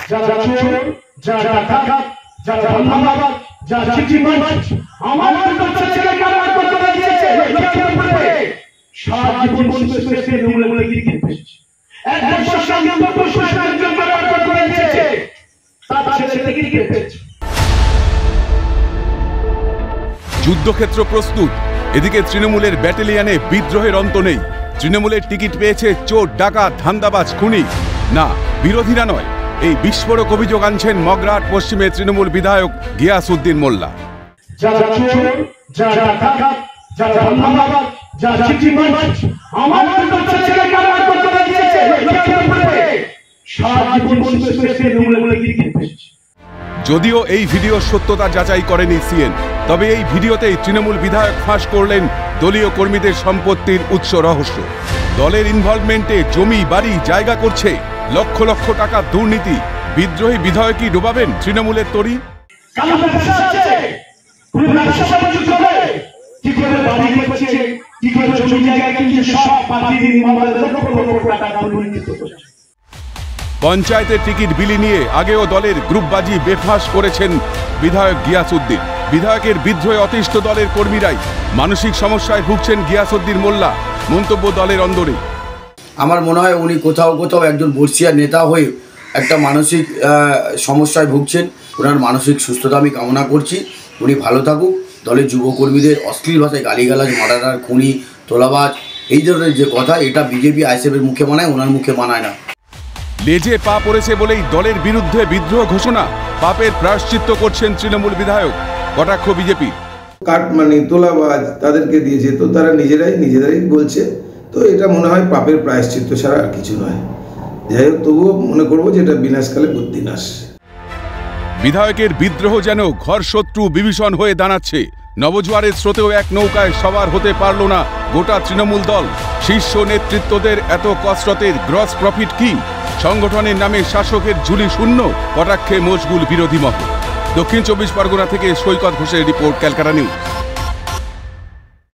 যারা চোর, যারা ডাকাত, যারা ধান্দাবাজ, যারা চিটিংবাজ, আমাদের বাচ্চাকে কারাগার করে দিয়েছে লক্ষ্যের উপরে। সারা জীবন শেষে তৃণমূলে ক্রিকেট খেলেছে। এক বছর সঙ্গে প্রশাসনের জন্য কারাগার করে দিয়েছে। তার ছেলে ক্রিকেট খেলেছে। যুদ্ধক্ষেত্র প্রস্তুত। এদিকে তৃণমূলের ব্যাটালিয়নে বিদ্রোহের অন্ত নেই। তৃণমূলের টিকিট পেয়েছে চোর, ডাকাত, ধান্দাবাজ, খুনি। না, বিরোধীরা নয়। এই বিস্ফোরক অভিযোগ আনছেন মগরাহাট পশ্চিমে তৃণমূল বিধায়ক গিয়াসউদ্দিন মোল্লা। যারা চোর, যারা ডাকাত, যারা ধান্দাবাজ, যারা চিটিংবাজ, আমাদের বাচ্চাকে কারাগার করে দিয়েছে লক্ষ্যের উপরে। সারা জীবন শেষে তৃণমূলে ক্রিকেট খেলেছে। যদিও এই ভিডিওর সত্যতা যাচাই করেনি সিএন, তবে এই ভিডিওতেই তৃণমূল বিধায়ক ফাঁস করলেন দলীয় কর্মীদের সম্পত্তির উৎস রহস্য। দলের ইনভলভমেন্টে জমি, বাড়ি জায়গা করছে লক্ষ লক্ষ টাকার দুর্নীতি। বিদ্রোহী বিধায়কই ডোবাবেন তৃণমূলের তরি। পঞ্চায়েতের টিকিট বিলি নিয়ে আগেও দলের গ্রুপবাজি বেফাঁস করেছেন বিধায়ক গিয়াসউদ্দিন। বিধায়কের বিদ্রোহে অতিষ্ঠ দলের কর্মীরাই। মানসিক সমস্যায় ভুগছেন গিয়াসউদ্দিন মোল্লা। মন্তব্য দলের অন্দরে। আমার মনে হয় উনি কোথাও কোথাও একজন বর্ষিয়া নেতা হয়ে একটা মানসিক সমস্যায় ভুগছেন। ওনার মানসিক সুস্থতা আমি কামনা করছি। উনি ভালো থাকুক। দলের যুবকর্মীদের অশ্লীল ভাষায় গালিগালাজ, মার্ডারার, খুনি, তোলাবাজ, এই ধরনের যে কথা, এটা বিজেপি আইএসএফের মুখে মানায়, ওনার মুখে মানায় না। লেজে পা পড়েছে বলেই দলের বিরুদ্ধে বিদ্রোহ ঘোষণা। পাপের প্রায়শ্চিত্ত করছেন তৃণমূল বিধায়ক। কটাক্ষ বিজেপি। কাটমানি, তোলাবাজ তাদেরকে দিয়েছে, তো তারা নিজেরাই বলছে। তো এটা মনে হয় পাপের প্রায়শ্চিত্ত ছাড়া আর কিছু নয়। যাই হোক, তবুও মনে করবো যে এটা বিনাশকালে বুদ্ধিনাশ। বিধায়কের বিদ্রোহ যেন ঘর শত্রু বিভীষণ হয়ে দাঁড়াচ্ছে। নবজোয়ারের স্রোতেও এক নৌকায় সবার হতে পারল না গোটা তৃণমূল দল। শীর্ষ নেতৃত্বদের এত কসরতের গ্রস প্রফিট কি? সংগঠনের নামে শাসকের ঝুলি শূন্য। কটাক্ষে মশগুল বিরোধী মহল। দক্ষিণ 24 পরগনা থেকে সৈকত ঘোষের রিপোর্ট, ক্যালকাটা নিউজ।